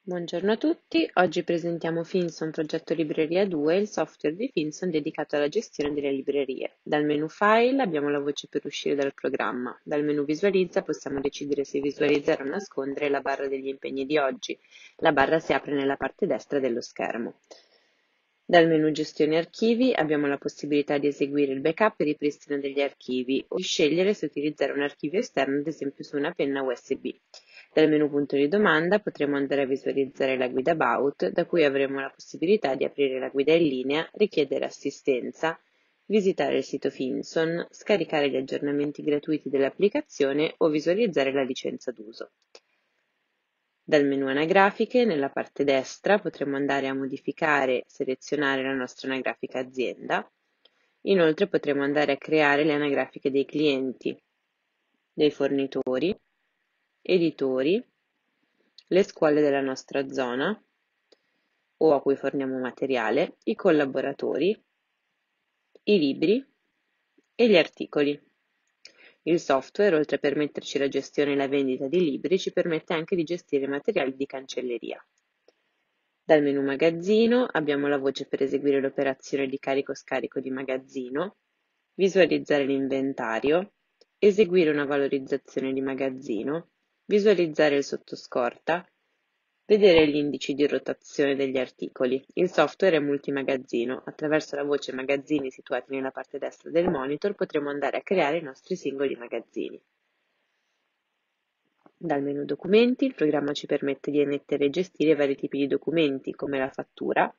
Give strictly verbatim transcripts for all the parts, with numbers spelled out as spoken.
Buongiorno a tutti, oggi presentiamo Finson Progetto Libreria due, il software di Finson dedicato alla gestione delle librerie. Dal menu File abbiamo la voce per uscire dal programma. Dal menu Visualizza possiamo decidere se visualizzare o nascondere la barra degli impegni di oggi. La barra si apre nella parte destra dello schermo. Dal menu Gestione archivi abbiamo la possibilità di eseguire il backup e ripristino degli archivi o di scegliere se utilizzare un archivio esterno, ad esempio su una penna U S B. Dal menu punto di domanda potremo andare a visualizzare la guida About, da cui avremo la possibilità di aprire la guida in linea, richiedere assistenza, visitare il sito Finson, scaricare gli aggiornamenti gratuiti dell'applicazione o visualizzare la licenza d'uso. Dal menu Anagrafiche, nella parte destra, potremo andare a modificare e selezionare la nostra anagrafica azienda. Inoltre potremo andare a creare le anagrafiche dei clienti, dei fornitori, editori, le scuole della nostra zona o a cui forniamo materiale, i collaboratori, i libri e gli articoli. Il software, oltre a permetterci la gestione e la vendita di libri, ci permette anche di gestire materiali di cancelleria. Dal menu Magazzino abbiamo la voce per eseguire l'operazione di carico-scarico di magazzino, visualizzare l'inventario, eseguire una valorizzazione di magazzino, visualizzare il sottoscorta, vedere gli indici di rotazione degli articoli. Il software è multimagazzino. Attraverso la voce magazzini situati nella parte destra del monitor potremo andare a creare i nostri singoli magazzini. Dal menu Documenti il programma ci permette di emettere e gestire vari tipi di documenti come la fattura,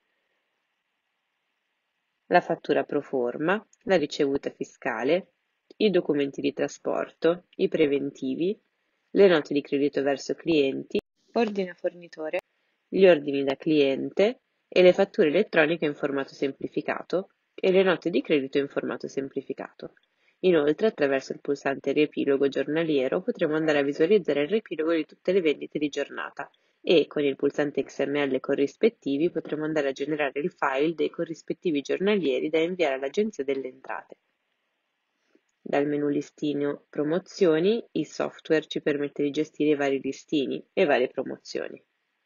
la fattura pro forma, la ricevuta fiscale, i documenti di trasporto, i preventivi, le note di credito verso clienti, ordine fornitore, gli ordini da cliente e le fatture elettroniche in formato semplificato e le note di credito in formato semplificato. Inoltre, attraverso il pulsante Riepilogo giornaliero potremo andare a visualizzare il riepilogo di tutte le vendite di giornata e, con il pulsante X M L corrispettivi, potremo andare a generare il file dei corrispettivi giornalieri da inviare all'Agenzia delle Entrate. Dal menu Listino Promozioni, il software ci permette di gestire i vari listini e varie promozioni.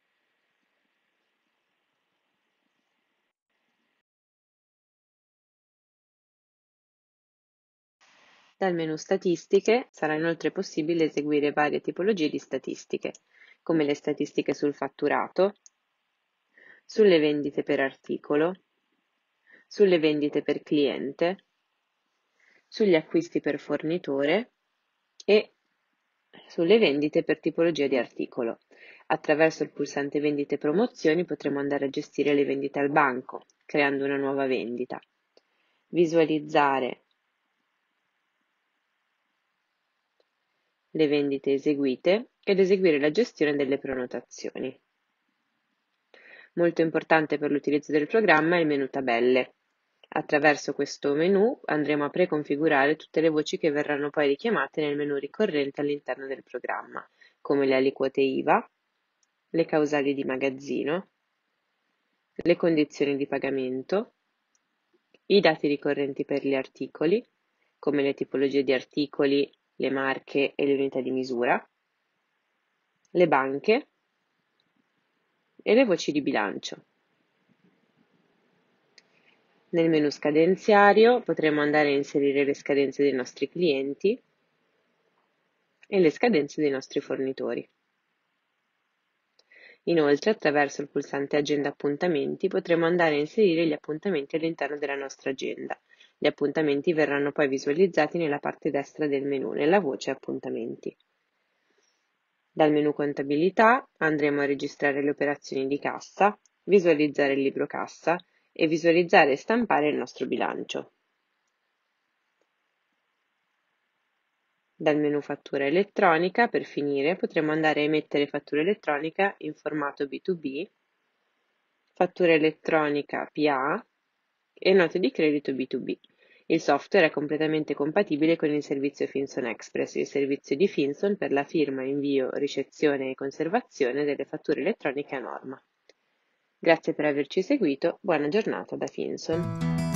Dal menu Statistiche sarà inoltre possibile eseguire varie tipologie di statistiche, come le statistiche sul fatturato, sulle vendite per articolo, sulle vendite per cliente, sugli acquisti per fornitore e sulle vendite per tipologia di articolo. Attraverso il pulsante Vendite e Promozioni potremo andare a gestire le vendite al banco, creando una nuova vendita, visualizzare le vendite eseguite ed eseguire la gestione delle prenotazioni. Molto importante per l'utilizzo del programma è il menu Tabelle. Attraverso questo menu andremo a preconfigurare tutte le voci che verranno poi richiamate nel menu ricorrente all'interno del programma, come le aliquote I V A, le causali di magazzino, le condizioni di pagamento, i dati ricorrenti per gli articoli, come le tipologie di articoli, le marche e le unità di misura, le banche e le voci di bilancio. Nel menu Scadenziario potremo andare a inserire le scadenze dei nostri clienti e le scadenze dei nostri fornitori. Inoltre, attraverso il pulsante Agenda Appuntamenti potremo andare a inserire gli appuntamenti all'interno della nostra agenda. Gli appuntamenti verranno poi visualizzati nella parte destra del menu, nella voce Appuntamenti. Dal menu Contabilità andremo a registrare le operazioni di cassa, visualizzare il libro cassa e visualizzare e stampare il nostro bilancio. Dal menu Fattura elettronica, per finire, potremo andare a emettere fattura elettronica in formato B due B, fattura elettronica P A e note di credito B due B. Il software è completamente compatibile con il servizio Finson Express, il servizio di Finson per la firma, invio, ricezione e conservazione delle fatture elettroniche a norma. Grazie per averci seguito, buona giornata da Finson.